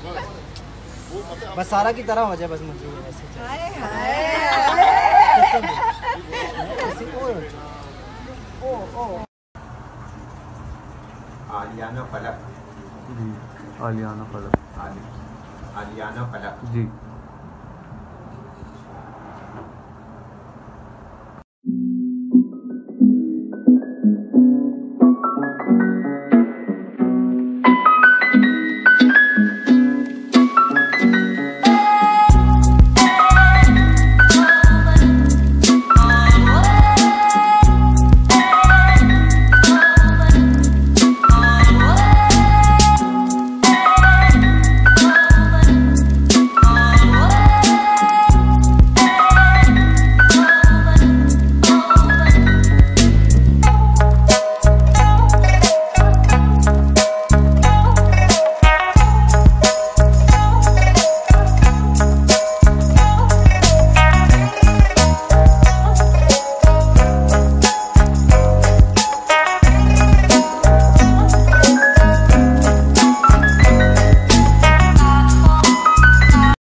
बस सारा की तरह हो जाए बस मुझे आलियाना फलक जी आलियाना फलक जी